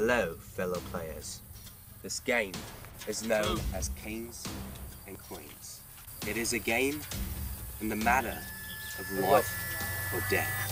Hello, fellow players. This game is known as Kings and Queens. It is a game in the matter of life or death.